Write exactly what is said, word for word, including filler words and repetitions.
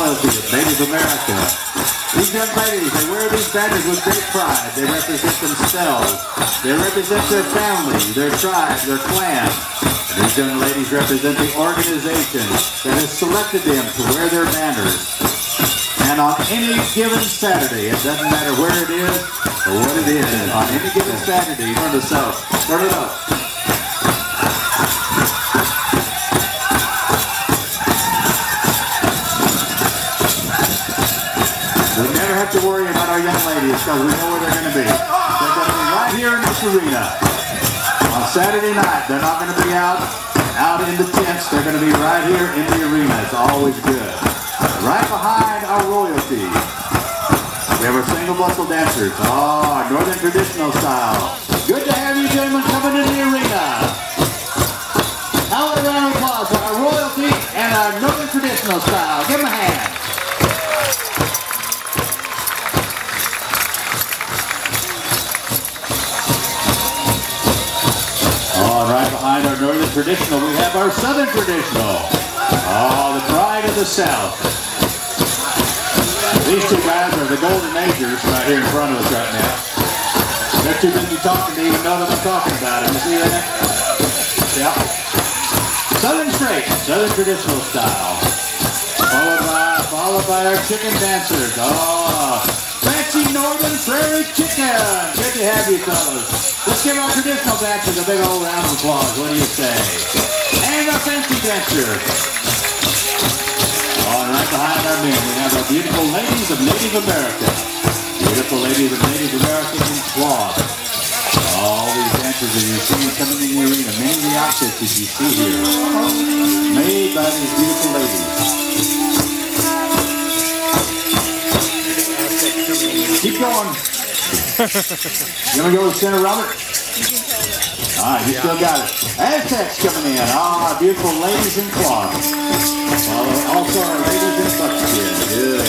royalty of Native America. These young ladies, they wear these banners with great pride. They represent themselves. They represent their family, their tribe, their clan. And these young ladies represent the organization that has selected them to wear their banners. And on any given Saturday, it doesn't matter where it is or what it is, on any given Saturday, turn this up. Turn it up. We never have to worry about our young ladies because we know where they're going to be. They're going to be right here in this arena. On Saturday night, they're not going to be out, out in the tents. They're going to be right here in the arena. It's always good. Right behind our royalty, we have our single bustle dancers. Oh, our northern traditional style. Good to have you gentlemen coming in the arena. Now a round of applause for our royalty and our northern traditional style. Give them a hand. Oh, and right behind our northern traditional, we have our southern traditional. Oh, the pride of the South. These two guys are the golden agers right here in front of us right now. They're too busy talking to even know that I'm talking about it. You see that? Yeah. Southern straight, southern traditional style. Followed by, followed by our chicken dancers. Oh, fancy northern prairie chicken. Good to have you fellas. Let's give our traditional dancers a big old round of applause. What do you say? And our fancy dancer. Oh, and right behind our men, we have our beautiful ladies of Native America. Beautiful ladies of Native America in cloth. All these dancers that you've seen coming in the arena, many of the outfits that you see here, made by these beautiful ladies. Keep going. You want to go to the center, Robert? All right, you still got it. Aztecs coming in. Ah, oh, beautiful ladies in cloth. Also, our ladies in buckskin. Good.